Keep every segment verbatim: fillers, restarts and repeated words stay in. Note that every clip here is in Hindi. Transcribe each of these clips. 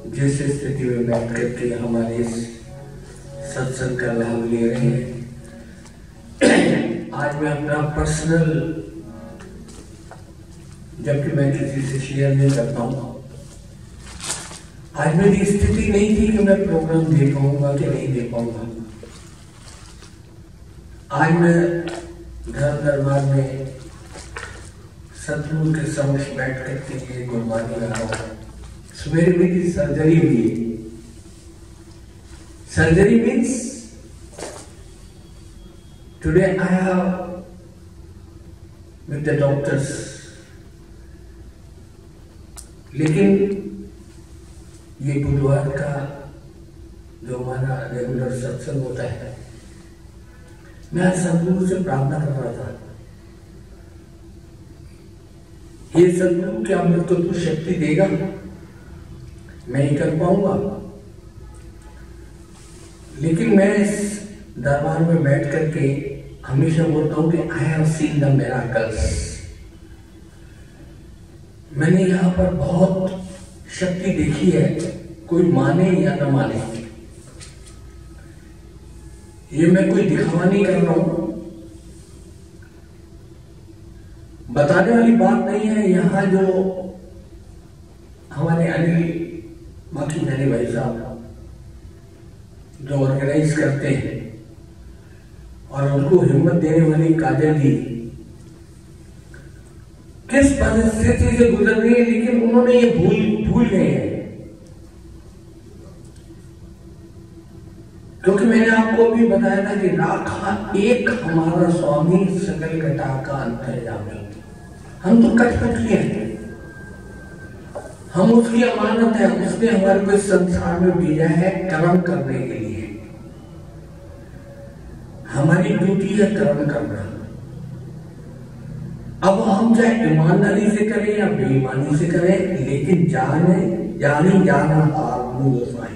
जिस स्थिति में बैठ करके हमारे इस सत्संग का लाभ ले रहे हैं, आज मैं अपना पर्सनल, जबकि मैं किसी से शेयर नहीं करता हूँ, आज मेरी स्थिति नहीं थी कि मैं प्रोग्राम दे पाऊंगा कि नहीं दे पाऊंगा। आज मैं घर दरबार में सतगुरु के समक्ष बैठ करके ये गुरबानी गा रहा हूँ। सवेरे मेरी सर्जरी हुई है। Surgery means today I have with the doctors, लेकिन ये बुधवार का जो हमारा रेगुलर सत्संग होता है, मैं आज सतगुरु से प्रार्थना कर रहा था, ये सतगुरु क्या मेरे को तू शक्ति देगा, मैं ही कर पाऊंगा। लेकिन मैं इस दरबार में बैठ करके हमेशा बोलता हूं कि I have seen the miracles. मैंने यहां पर बहुत शक्ति देखी है, कोई माने या न माने। ये मैं कोई दिखावा नहीं कर रहा हूं, बताने वाली बात नहीं है। यहां जो हमारे अनिल बाकी धनी भाई साहब जो ऑर्गेनाइज करते हैं और उनको हिम्मत देने वाली काजल जी किस परिस्थिति से गुजर रही है, लेकिन उन्होंने ये भूल भूल गए हैं। क्योंकि मैंने आपको अभी बताया था कि राखा एक हमारा स्वामी सकल घटा का अंतर्यामी। हम तो कठपुतली हैं, हम उसकी अमानत है। उसने हमारे को इस संसार में भेजा है कर्म करने के लिए। हमारी ड्यूटी है कर्म करना। अब हम चाहे ईमानदारी से करें या बेईमानी से करें, लेकिन जाने जानी जाना आत्म दोषाई।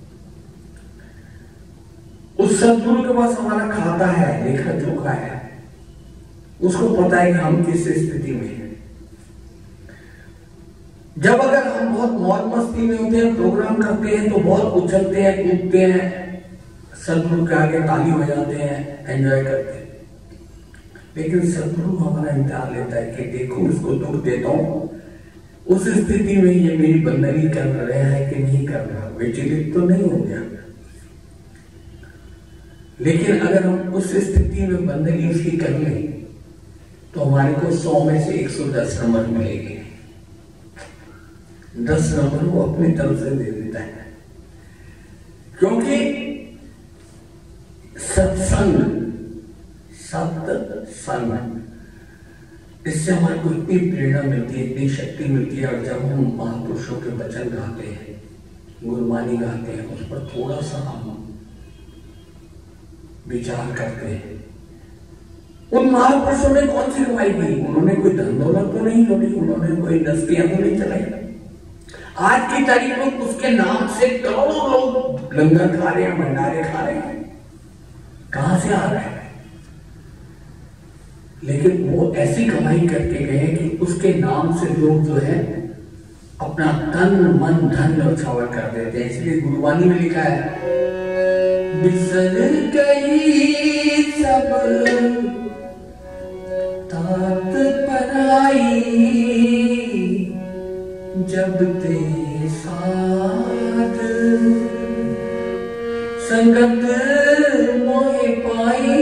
उस सतगुरु के पास हमारा खाता है, लेखा जोखा है। उसको पता है कि हम किस स्थिति में हैं। जब अगर हम बहुत मौज मस्ती में होते हैं, प्रोग्राम करते हैं, तो बहुत उछलते हैं, कूदते हैं, सतगुरु के आगे ताली बजाते हैं, एंजॉय करते हैं। लेकिन सतगुरु हमारा इम्तिहान लेता है कि देखो इसको दुख देता हूं, उस स्थिति में ये मेरी बंदगी कर रहा है कि नहीं कर रहा, विचलित तो नहीं हो गया। लेकिन अगर हम उस स्थिति में बंदगी उसकी कर लें, तो हमारे को सौ में से एक सौ दस नंबर मिलेंगे। दस नंबर वो अपनी तरफ से दे देता है, क्योंकि सत्संग सत्संग इससे हमारे को इतनी प्रेरणा मिलती है, इतनी शक्ति मिलती है। और जब हम महापुरुषों के वचन गाते हैं, गुरबानी गाते हैं, उस पर थोड़ा सा हम विचार करते हैं, उन महापुरुषों ने कौन सी कमाई की? उन्होंने कोई धन दौलत तो नहीं जोड़ी, उन्होंने कोई इंडस्ट्रियां तो नहीं चलाई। आज की तारीख में उसके नाम से करोड़ों लोग लंगर खा रहे हैं, भंडारे खा रहे हैं। कहां से आ रहा है? लेकिन वो ऐसी कमाई करके गए कि उसके नाम से लोग जो है अपना तन मन धन न्यौछावर कर देते हैं। इसलिए गुरबानी में लिखा है, बिसर गई सब तात पराई, जब ते साथ संगत मोहे पाई।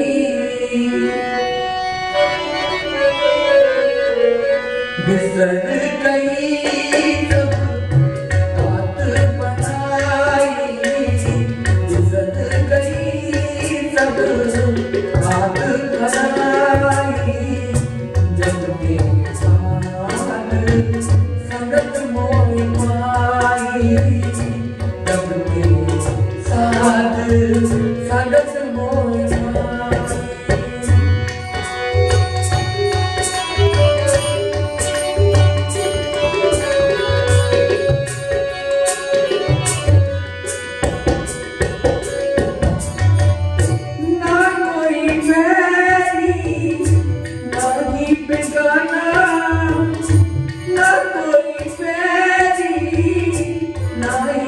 बिसर गई सब तात पराई, बिसर गई सब तात पराई, जब ते साथ संगत मोहे पाई, जब ते साथ संगत मोहे पाई। ना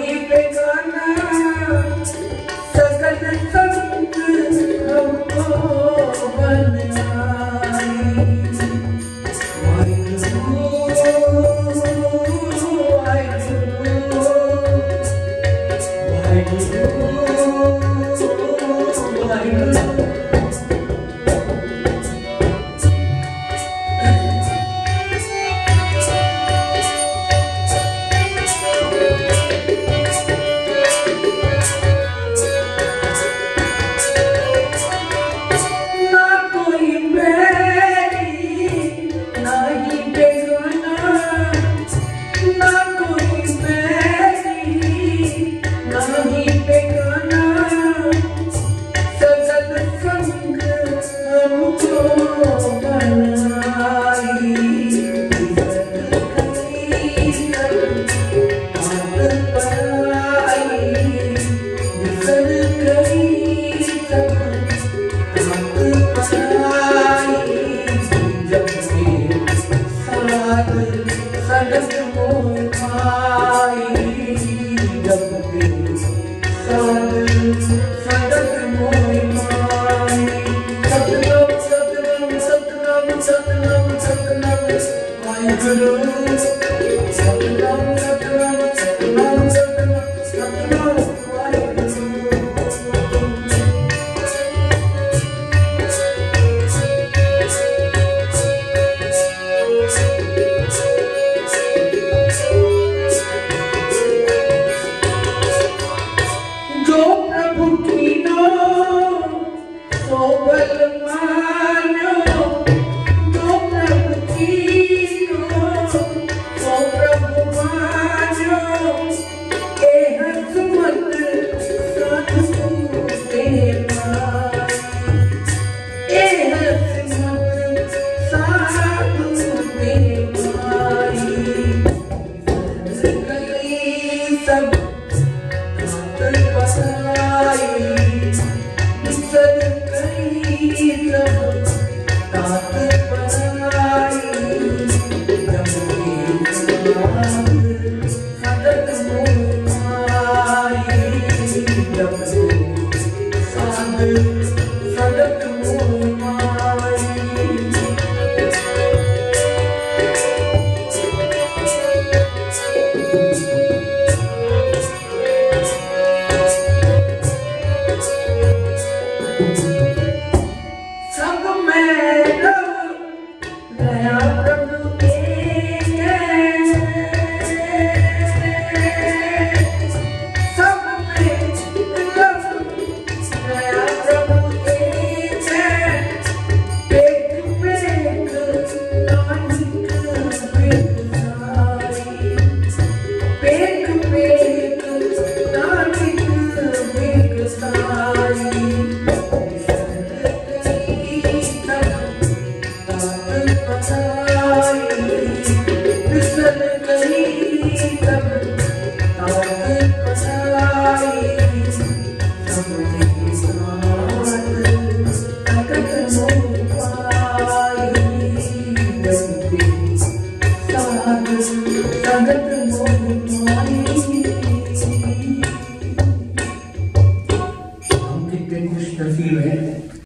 Listen,